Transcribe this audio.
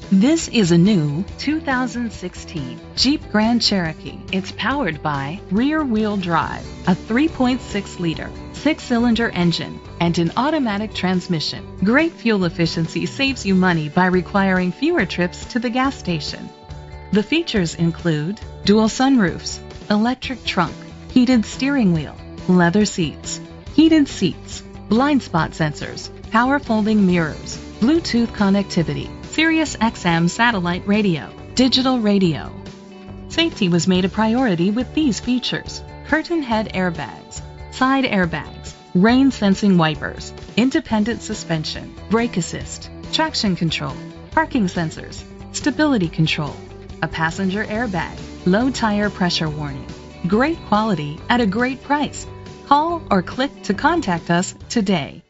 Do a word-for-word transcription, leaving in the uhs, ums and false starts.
This is a new two thousand sixteen Jeep Grand Cherokee. It's powered by rear-wheel drive, a three point six liter six-cylinder engine, and an automatic transmission. Great fuel efficiency saves you money by requiring fewer trips to the gas station. The features include dual sunroofs, electric trunk, heated steering wheel, leather seats, heated seats, blind spot sensors, power folding mirrors, Bluetooth connectivity, Sirius X M satellite radio, digital radio. Safety was made a priority with these features: curtain head airbags, side airbags, rain sensing wipers, independent suspension, brake assist, traction control, parking sensors, stability control, a passenger airbag, low tire pressure warning. Great quality at a great price. Call or click to contact us today.